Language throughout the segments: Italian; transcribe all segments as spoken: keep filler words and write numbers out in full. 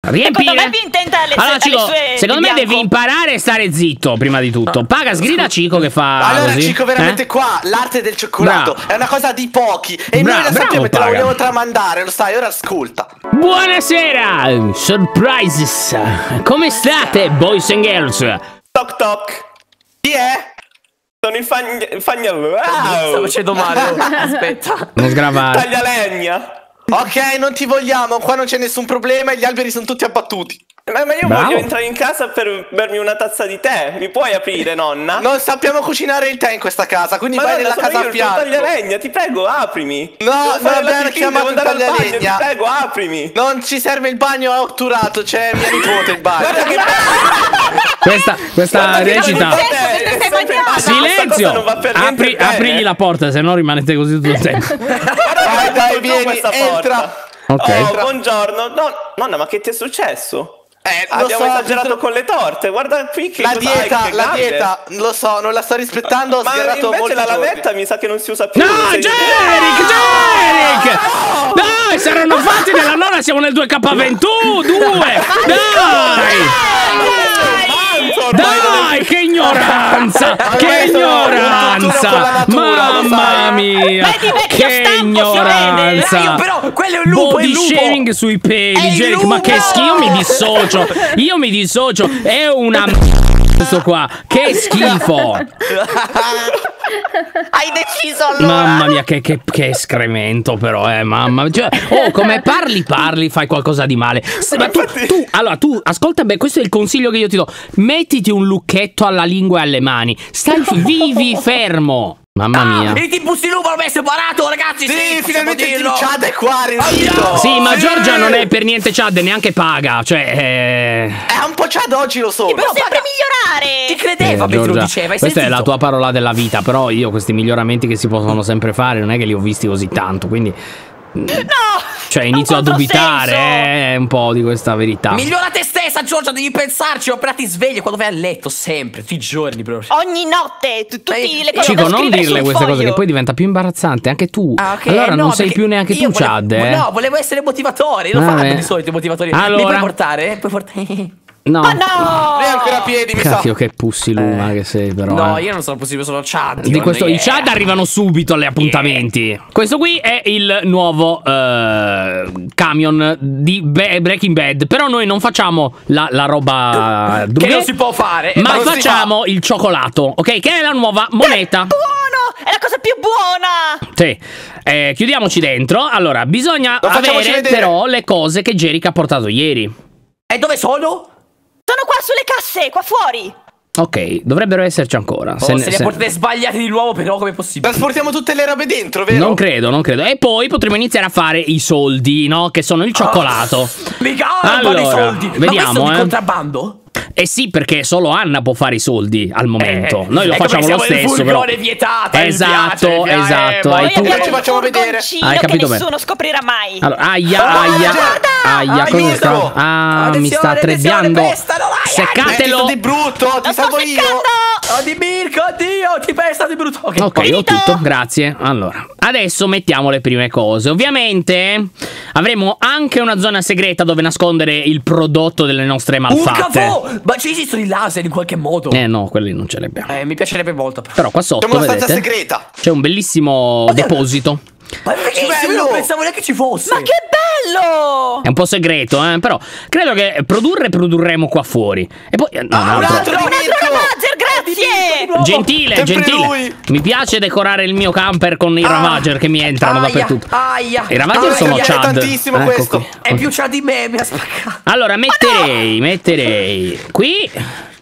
Riempi. Secondo me è più intenta alle, allora, Cico, alle sue secondo me devi imparare a stare zitto prima di tutto. Paga, sgrida Cico che fa. Allora, così. Cico, veramente eh? qua l'arte del cioccolato Bravo. è una cosa di pochi. E Bra noi la sappiamo e te la Paga. vogliamo tramandare, lo sai, ora ascolta. Buonasera, surprises. Come state, boys and girls? Toc toc. Chi è? Sono il fagn... fagnolo. Sto facendo male. Aspetta. Non sgravare. Taglia legna. Ok, non ti vogliamo, qua non c'è nessun problema e gli alberi sono tutti abbattuti. Ma, ma io Bravo. voglio entrare in casa per bermi una tazza di tè. Mi puoi aprire, nonna? Non sappiamo cucinare il tè in questa casa, quindi Ma vai nonna, nella sono casa io a il tuo fianco. taglialegna, ti prego, aprimi. No, Devo non fare la abbiamo pipì, chiamato devo il andare al bagno, taglialegna. ti prego, aprimi. Non ci serve il bagno, è otturato, c'è mia nipote in bagno. Guarda che Questa, questa Guarda che recita. non va Senso, bene, mentre stai sempre- bagnando. Questa cosa Silenzio! non va per niente Apri, bene. aprigli la porta, se no rimanete così tutto il tempo. Guarda Vai, che dai, giù vieni, questa entra. porta. Ok. Oh, buongiorno. No, nonna, ma che ti è successo? Eh, lo Abbiamo so, esagerato tutto- con le torte. Guarda qui che La cosa hai, dieta, che la gambe. dieta, lo so, non la sto rispettando, ho Ma sgarrato invece molti la giorni. lavetta mi sa che non si usa più. No, Sei- Jeric! Jeric! Dai, saranno fatti della nonna, siamo nel due K ventudue! Dai! Dai, che ignoranza! Che ignoranza! Mamma mia! Vedi, vecchio Che stampo, si ignoranza! vede. Io però, quello è un lupo, è Body il lupo. shaming sui È peli, il Jeric, ma che lupo! schifo! Io mi dissocio! Io mi dissocio! È una m***a questo qua! Che schifo! Hai deciso allora. Mamma mia, che, che, che escremento, però, eh, mamma. Cioè, oh, come parli, parli, fai qualcosa di male. Se- Ma tu, tu, allora, tu, ascolta, beh, questo è il consiglio che io ti do. Mettiti un lucchetto alla lingua e alle mani. Stai, vivi fermo. Mamma mia. Il timbussi lupo l'ho messo imparato, ragazzi. Sì, Sì, finalmente il dirlo. Team Chad è qua, riuscito. Sì, ma Giorgia non è per niente Chad, neanche paga. Cioè, eh... È un po' Chad oggi, lo so. Però sempre Ti migliorare. credeva, Eh, mentre lo Giorgia, diceva. hai questa è la sentito? tua parola della vita. Però io questi miglioramenti che si possono sempre fare non è che li ho visti così tanto. Quindi, No. cioè, è un inizio a dubitare controsenso. eh, un po' di questa verità. Migliora te stessa, Giorgia, devi pensarci. Appena ti svegli quando vai a letto, sempre, tutti i giorni proprio. Ogni notte, tu- tutti Ehi, le cose Cico, da non scrivere dirle sul queste cose foglio. che poi diventa più imbarazzante. Anche tu. Ah, ok. Allora eh, no, non sei perché più neanche io tu volevo- Chad, eh? No, volevo essere motivatore. Lo Vabbè. fanno di solito i motivatori. Allora? Mi puoi portare? Puoi portare? No. Ma no. Lei ha ancora a piedi, mi Cacchio, sa. che pussiluma che sei, però. No, eh. io non sono possibile, sono Chad. Di questo, i Chad arrivano subito agli appuntamenti. Questo qui è il nuovo eh, camion di Be- Breaking Bad. Però noi non facciamo la, la roba Che druga, non si può fare. ma non si facciamo il cioccolato, ok? Che è la nuova moneta. Buono, è la cosa più buona. Sì. Eh, chiudiamoci dentro. Allora, bisogna Lo facciamoci avere vedere. però le cose che Jeric ha portato ieri. fa. E dove sono? Sono qua sulle casse, qua fuori. Ok, dovrebbero esserci ancora. Oh, se, ne se... portate sbagliati di nuovo, però come è possibile? Trasportiamo tutte le robe dentro, vero? Non credo, non credo. E poi potremo iniziare a fare i soldi, no? Che sono il cioccolato. Mi cavano Allora, i soldi. vediamo, Ma questo è eh. di contrabbando? Eh sì, perché solo Anna può fare i soldi al momento. Eh, Noi lo è facciamo come lo siamo nel stesso, però. furgone vietato, mi Esatto, piace, mi piace, esatto. eh, Hai Noi tu- abbiamo Ci un facciamo vedere. furgoncino Hai che capito bene. nessuno scoprirà mai. Allora, aia, Ah, aia, guarda! aia, Hai cosa visto? sta? Ah, mi sta Attenzione, trebbiando. attenzione, pestano, dai, Seccatelo. Metti di brutto, ti Lo sto salvo io. seccando. Oh di Mirko, oddio, ti pesta di brutto. Ok, Ok, ho Finito. tutto, grazie. Allora, adesso mettiamo le prime cose. Ovviamente avremo anche una zona segreta dove nascondere il prodotto delle nostre un malfatte. cavò! Ma ci esistono i laser in qualche modo? Eh no, quelli non ce li abbiamo. Eh, mi piacerebbe molto. Però qua sotto, C'è una stanza vedete, segreta. c'è un bellissimo deposito. Ma perché bello! non pensavo neanche ci fosse. Ma che bello! È un po' segreto, eh, però credo che produrre produrremo qua fuori. E poi eh, no, Ah, un un altro. altro Un di altro Mirko. Ravager, grazie! Gentile, Sempre gentile. lui. Mi piace decorare il mio camper con i Ravager che mi entrano aia, dappertutto. Aia. I Ravager Ah, sono mi piace Chad. tantissimo Ecco questo. qui. È più Chad di me, mi ha spaccato. Allora, metterei, metterei qui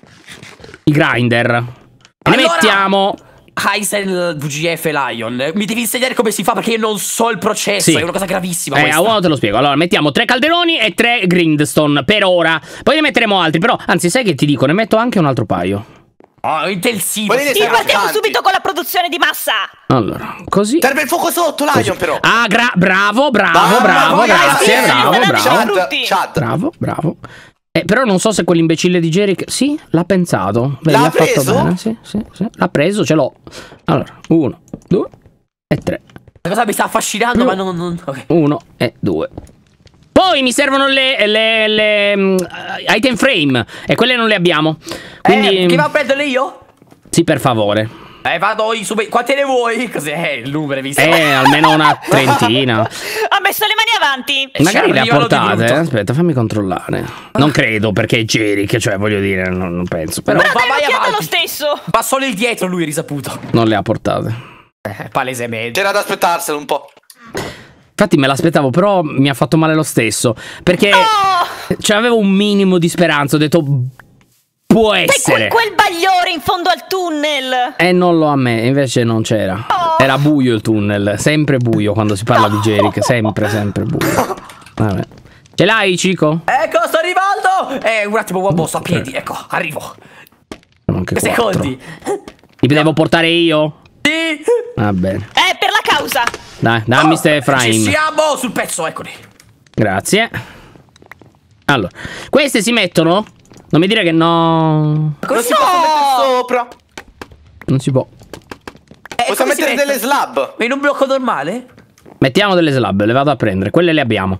i grinder. E ne Allora- mettiamo. Heisel V G F Lion, mi devi insegnare come si fa perché io non so il processo, Sì. è una cosa gravissima Eh, questa. a uno te lo spiego. Allora, mettiamo tre calderoni e tre grindstone per ora. Poi ne metteremo altri. Però, anzi, sai che ti dico? Ne metto anche un altro paio. Oh, intensivo. Volete Sì, Siamo partiamo tanti. subito con la produzione di massa. Allora, così. Serve il fuoco sotto, Lion, però. Ah, gra- bravo, bravo, Mamma bravo, mia, grazie, sì, bravo, sì, bravo. sì. Chad, Chad. Bravo, bravo. Eh, però non so se quell'imbecille di Jeric. Sì, l'ha pensato. Vedi, L'ha ha fatto preso? bene. Sì, sì, sì. L'ha preso, ce l'ho. Allora, uno, due e tre. La cosa mi sta affascinando, ma non... non... ok. Uno e due. Poi mi servono le, le, le um, item frame e quelle non le abbiamo. Quindi Eh, che va a prenderle io? sì, per favore. Eh, vado io subito. Quante ne vuoi? Cos'è il numero, visto? Eh, almeno una trentina. Ha messo le mani avanti. Magari le ha arrivano di portate. brutto. eh. Aspetta, fammi controllare. Non credo, perché è Jerick, cioè voglio dire, non, non penso. Però Non Ma va dai mai un'occhiata lo avanti. stesso. Va solo il dietro lui, risaputo. non le ha portate. Eh, palesemente. C'era da aspettarselo un po'. Infatti me l'aspettavo, però mi ha fatto male lo stesso. Perché Oh! cioè, avevo un minimo di speranza. Ho detto, può Sai essere. quel, quel bagliore in fondo al tunnel. E non lo a me, invece non c'era. Oh. Era buio il tunnel, sempre buio quando si parla di Jerick, sempre, sempre buio. Vabbè. Ce l'hai, Cico? Ecco, sto arrivando! Eh, un attimo, uomo, sto a piedi, ecco, arrivo. Sono anche quattro. Secondi. Ti devo portare io? Sì. Va bene. Eh, per la causa. Dai, dammi Oh, ste Ci frame. siamo sul pezzo, eccoli. Grazie. Allora, queste si mettono? Non mi dire che no. Non si possono mettere sopra. Non si può. Eh, Possiamo come si mettere mette? delle slab. Ma in un blocco normale? Mettiamo delle slab, le vado a prendere. Quelle le abbiamo.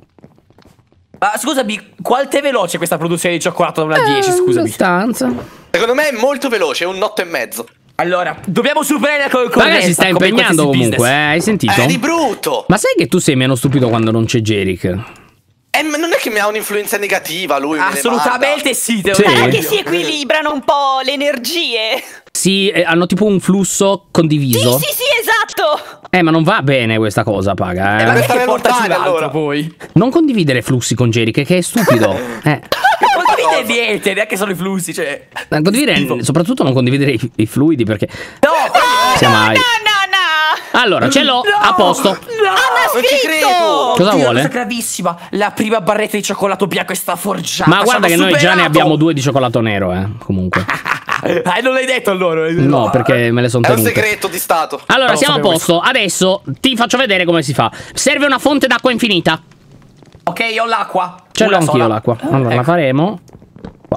Ma scusami, quanto è veloce questa produzione di cioccolato da una a dieci, scusami. Abbastanza. Secondo me è molto veloce, è un otto e mezzo. Allora, dobbiamo superare la concorrenza. Raga, si sta come in impegnando qualsiasi comunque, eh? business. Hai sentito? È di brutto. Ma sai che tu sei meno stupido quando non c'è Jerick? Eh, ma non è che mi ha un'influenza negativa lui. me ne Assolutamente sì, te lo Sì. dico Guarda che io. si equilibrano un po' le energie. Sì, eh, hanno tipo un flusso condiviso. Sì, sì, sì, esatto. Eh, ma non va bene questa cosa, paga. Eh, Eh. ma Deve perché stare portaci lontani, l'altro allora. poi? Non condividere flussi con Jerick, che è stupido. eh. Non condivide niente, neanche solo i flussi, cioè. Non condividere, soprattutto non condividere i, i fluidi, perché No, sia mai. No, no, no. Allora, ce l'ho, no, a posto. No! Non ci credo. Cosa Oddio, vuole? Cosa gravissima. La prima barretta di cioccolato bianco è stata forgiata. Ma guarda che ci hanno noi già ne superato. abbiamo due di cioccolato nero, eh. Comunque. Eh, non l'hai detto a loro? No, perché me le sono È un tenute. segreto di stato. Allora, Non siamo a sapevo posto. Adesso ti faccio vedere come si fa. Serve una fonte d'acqua infinita. Ok, ho l'acqua. Ce l'ho Una anch'io sola. l'acqua. Allora, Ecco. la faremo. Qua.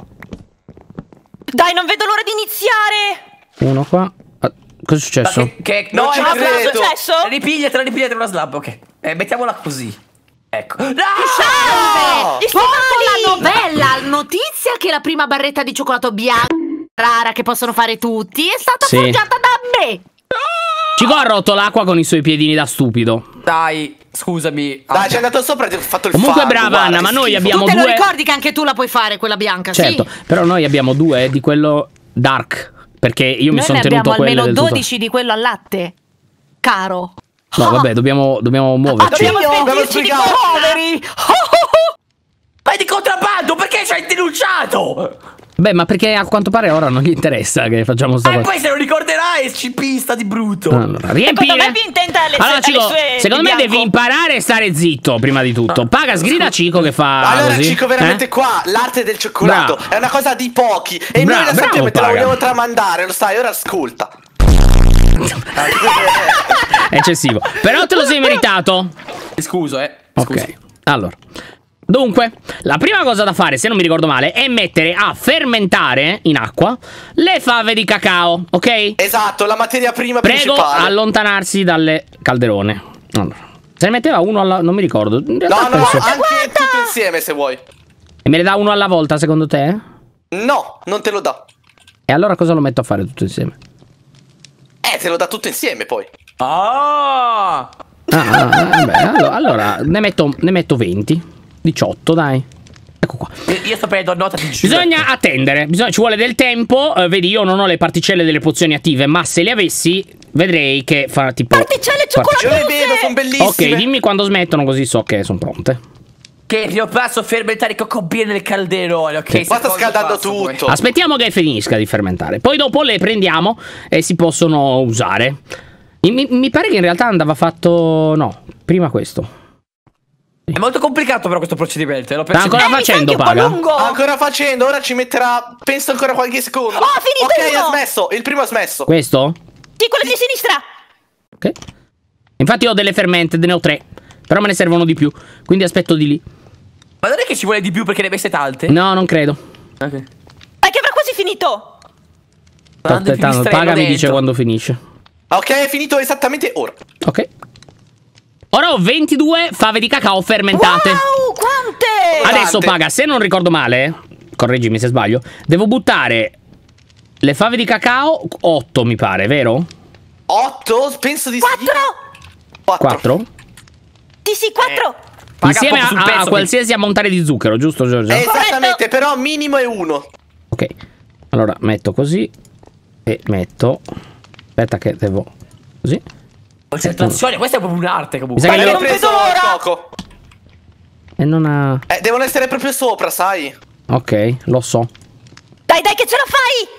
Dai, non vedo l'ora di iniziare. Uno qua. Ah, cosa è successo? Che, che- Non no, ci è una credo. slab. Successo? Ripigliatela, ripigliatela una slab, ok. Eh, mettiamola così. Ecco. No! Salve! Gli Dopo la stivali! novella notizia che la prima barretta di cioccolato bianco rara che possono fare tutti è stata Sì. forgiata da me. Cico ha rotto l'acqua con i suoi piedini da stupido. Dai, scusami. Dai, Ah, ci è andato sopra e ti ho fatto il Comunque fango, brava guarda, Anna, che ma noi schifo. abbiamo Tu te lo due. ricordi che anche tu la puoi fare quella bianca, Certo, sì? però noi abbiamo due di quello dark. Perché io mi Noi sono ne tenuto abbiamo quelle almeno del tutto. dodici di quello al latte, caro. No, vabbè, dobbiamo, dobbiamo muoverci. Dobbiamo smentirci di spiegarci. poveri. Ma è di contrabbando, perché ci hai denunciato? Beh, ma perché a quanto pare ora non gli interessa che facciamo sta E cosa. poi se lo ricorderai, ci pista di brutto. Allora, riempire. Secondo me è più intenta alle, Allora, alle Cico, sue secondo di me bianco. devi imparare a stare zitto prima di tutto. Paga, sgrida Cico che fa Allora, così. Cico, veramente Eh? qua l'arte del cioccolato Bravo. è una cosa di pochi. E Bravo, noi la sappiamo bravo, e te la Paga. vogliamo tramandare, lo sai, ora ascolta. È eccessivo. Però te lo sei meritato. Scuso, eh. Scusa. Ok, allora. Dunque, la prima cosa da fare, se non mi ricordo male, è mettere a fermentare in acqua le fave di cacao, ok? Esatto, la materia prima Prego principale. allontanarsi dalle calderone. Allora, se ne metteva uno alla... non mi ricordo. In realtà No, no, penso- anche tutto insieme se vuoi. E me ne dà uno alla volta, secondo te? No, non te lo dà. E allora cosa lo metto a fare tutto insieme? Eh, te lo dà tutto insieme poi. Ah! Ah, ah, vabbè, allora, allora ne, metto, ne metto venti. diciotto, dai. Ecco qua. Io, io sto prendendo nota di Giuseppe. Bisogna attendere, bisogna- ci vuole del tempo. eh, Vedi, io non ho le particelle delle pozioni attive, ma se le avessi, vedrei che fa tipo. Particelle Io cioccolatose. le vedo, sono bellissime. Ok, dimmi quando smettono, così so che sono pronte. Che il primo passo fermentare i cocobine nel calderone, ok? Sì. Qua sta Secondo scaldando passo, poi. tutto. Aspettiamo che finisca di fermentare. Poi dopo le prendiamo e si possono usare. Mi, mi- mi pare che in realtà andava fatto. No, prima questo. È molto complicato però questo procedimento, eh, lo Sta percepisco. ancora Eh, mi sa facendo, anche un po' paga. lungo. Ancora facendo, ora ci metterà, penso ancora qualche secondo. Oh, ha finito Ok, uno. ha smesso, il primo ha smesso. Questo? Sì, quello di sinistra. Ok. Infatti ho delle fermented, ne ho tre. Però me ne servono di più. Quindi aspetto di lì. Ma non è che ci vuole di più perché ne hai messe tante? No, non credo. Ok. È che avrà quasi finito. Sto Mando il aspettando. pipistrello Paga mi dice dentro. quando finisce. Ok, è finito esattamente ora. Ok. Ora ho ventidue fave di cacao fermentate. Wow, quante? Adesso paga, se non ricordo male, correggimi se sbaglio, devo buttare le fave di cacao otto mi pare, vero? otto? Penso di sì. Quattro? quattro? Sì, sì, quattro. Paga Insieme poco sul a, a pezzo, qualsiasi ammontare di zucchero, giusto Giorgia? Eh, esattamente, però minimo è uno. Ok, allora metto così e metto... Aspetta che devo... Così. Concentrazione, questa è proprio un'arte comunque. Mi sa che L'ho io- non preso vedo l'ora. poco. E non ha... Eh, devono essere proprio sopra, sai? Ok, lo so. Dai, dai, che ce la fai!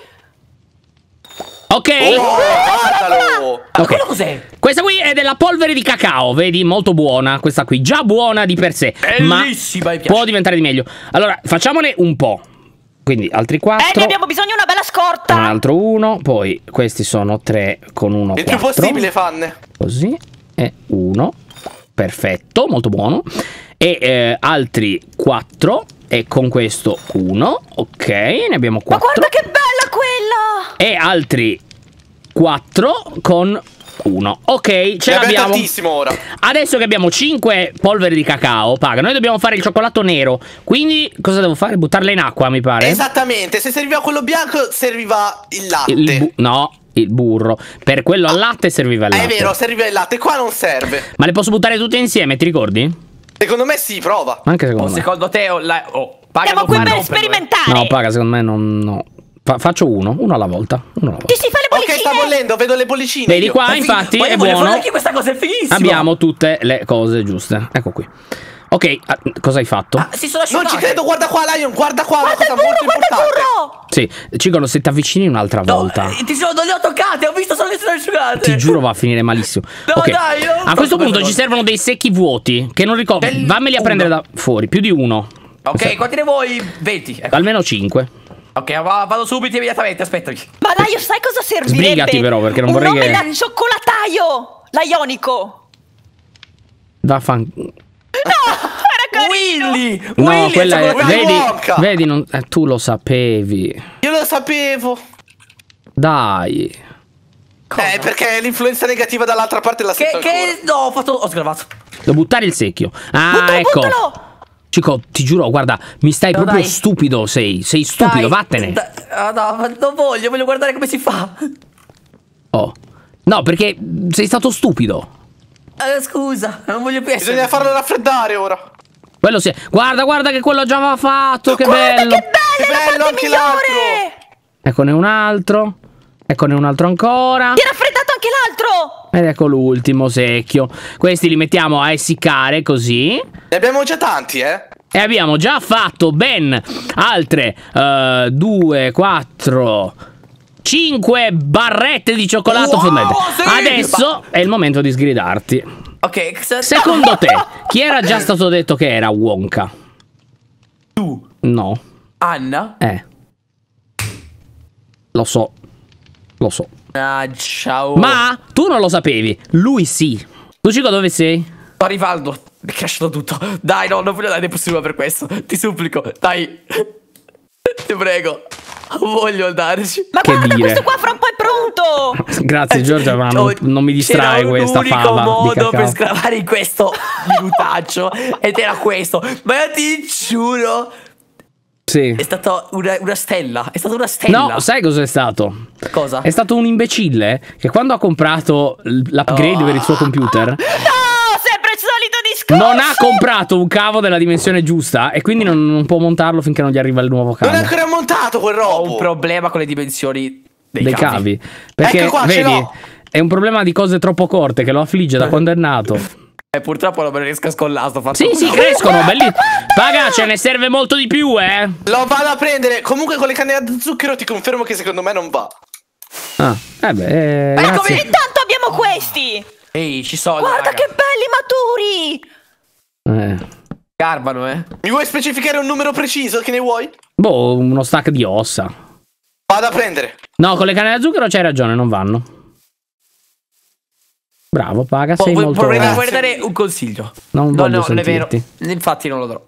Ok, Oh, guardalo! Ma ok. quello cos'è? Questa qui è della polvere di cacao, vedi? Molto buona, questa qui, già buona di per sé. Bellissima, ma mi piace. può diventare di meglio. Allora, facciamone un po'. Quindi altri Eh, ne quattro. abbiamo bisogno una bella Un scorta. altro uno. Poi questi sono tre con uno. Il più quattro. possibile, fanne. Così. E uno. Perfetto, molto buono. E eh, altri quattro. E con questo uno. Ok, ne abbiamo Ma quattro. guarda che bella quella! E altri quattro con uno. Ok, ce Ne abbiamo l'abbiamo. tantissimo ora. Adesso che abbiamo cinque polveri di cacao, paga. Noi dobbiamo fare il cioccolato nero. Quindi cosa devo fare? Buttarle in acqua, mi pare. Esattamente, se serviva quello bianco serviva il latte. Il bu- no, il burro. Per quello al latte serviva il Eh, latte. è vero, serviva il latte, qua non serve. Ma le posso buttare tutte insieme, ti ricordi? Secondo me sì, prova. Anche Oh, secondo me. secondo te oh, la, oh, paga Siamo non qui fa per romperlo, eh. sperimentare. No, paga, secondo me non. No. Fa- faccio uno, uno alla volta. Uno alla volta. Ti si fa le Ok, bollicine. sta bollendo, vedo le bollicine. Vedi io. qua, Ma fig- infatti, ma io è voglio buono. fare anche questa cosa è fighissima. Abbiamo tutte le cose giuste. Ecco qui. Ok, ah, cosa hai fatto? Ah, si sono Non asciugate. ci credo, guarda qua, Lion, guarda qua, Guarda una il cosa molto burro, guarda il importante. burro! Sì, Cicolo, se ti avvicini un'altra No, volta. eh, ti giuro, non le ho toccate, ho visto solo che sono asciugate. Ti giuro va a finire malissimo. No, Ok. dai, io non A questo posso punto ci questo. servono dei secchi vuoti. Che non ricordo. Del- Vammeli a prendere da fuori. Più di uno. Ok, quanti ne vuoi? venti. Ecco. Almeno cinque. Ok, va- vado subito immediatamente, aspettami. Ma dai, sai cosa servirebbe? Sbrigati però, perché non Un vorrei nome che- da cioccolataio! Laionico! Vaffan. Era carino! Willy! No, Willy, quella è. cioccolato- Willy Vedi, Wonka. vedi non, eh, tu lo sapevi. Io lo sapevo. Dai. Eh, perché l'influenza negativa dall'altra parte la Che, sento ancora. che... No, ho fatto... Ho sgravato. Devo buttare il secchio. Ah, Buttalo, ecco. buttalo! Cico, ti giuro, guarda, mi stai No, proprio dai. stupido. Sei, sei stupido, Dai, vattene. da- ah, no, ma non voglio, voglio guardare come si fa. Oh. No, perché sei stato stupido. Eh, scusa, non voglio più essere. Bisogna farlo raffreddare ora. Quello sì. Guarda, guarda che quello già aveva fatto. Che Guarda bello. che bella, Che è la bello parte anche migliore! Eccone un altro. Eccone un altro ancora. Ti è raffreddato anche l'altro! Ed ecco l'ultimo secchio. Questi li mettiamo a essiccare così. Ne abbiamo già tanti, eh. E abbiamo già fatto ben altre uh, due, quattro, cinque barrette di cioccolato Wow, fondente. sì! Adesso è il momento di sgridarti. Ok, se- Secondo te, chi era già stato detto che era Wonka? Tu, No. Anna? Eh. Lo so. Lo so. Ah, ciao. Ma tu non lo sapevi. Lui sì. Tu Cico dove sei? Rivaldo, mi è crashato tutto. Dai, no, non voglio dare possibile per questo. Ti supplico, dai. Ti prego. Non voglio andarci. Ma Che guarda, dire? questo qua fra un po' è pronto! Grazie Giorgia, ma non, non mi distrae questa C'era un fava unico di modo per cacao. scravare in questo minutaggio ed era questo. Ma io ti giuro, Sì. è stata una, una stella. È stata una stella. No, sai cos'è stato? Cosa? È stato un imbecille che quando ha comprato l- l'upgrade Oh. per il suo computer No, sempre il solito discorso! non ha comprato un cavo della dimensione giusta e quindi non, non può montarlo finché non gli arriva il nuovo Non è cavo ancora montato quel Ho un robo. problema con le dimensioni dei, dei cavi. cavi. Perché Ecco qua, ce vedi, l'ho. è un problema di cose troppo corte che lo affligge da quando è nato. E purtroppo non me ne riesco a scollare. Sto fatto Sì, sì, crescono, belli. Paga, ce ne serve molto di più, eh. Lo vado a prendere. Comunque con le canne a zucchero ti confermo che secondo me non va. Ah, eh beh, eh, Eccomi! grazie. Intanto abbiamo questi! Ehi, ci sono. Guarda raga. che belli maturi! Eh. Garbano, eh. Mi vuoi specificare un numero preciso? Che ne vuoi? Boh, uno stack di ossa. Vado a prendere. No, con le canne da zucchero c'hai ragione, non vanno. Bravo, Paga, sei Vo- molto... vorrei, Grazie. vorrei dare un consiglio. Non no, voglio no, non è vero. sentirti. Infatti non lo darò.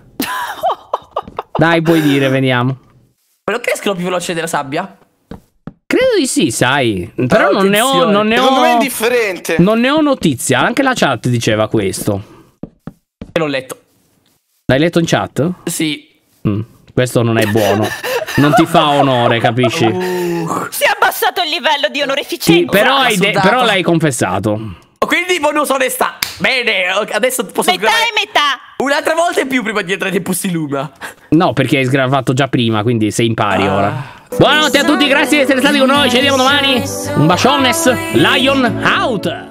Dai, puoi dire, vediamo. Ma non crescono più veloce della sabbia? Credo di sì, sai. Però Ah, non ne ho... attenzione. Non ne Secondo me è ho... indifferente. Non ne ho notizia. Anche la chat diceva questo. E l'ho letto. L'hai letto in chat? Sì. Mm, questo non è buono. Non ti fa onore, capisci? Uh. Si è abbassato il livello di Sì, onorificenza. però, hai de- soldato. però l'hai confessato. Quindi bonus onestà. Bene, adesso posso Metà sgravare e metà. un'altra volta in più prima di entrare in Pussiluma. No, perché hai sgravato già prima, quindi sei impari Ah. ora. Buonanotte a tutti, grazie di essere stati con noi. Ci vediamo domani. Un baciones. Lion out.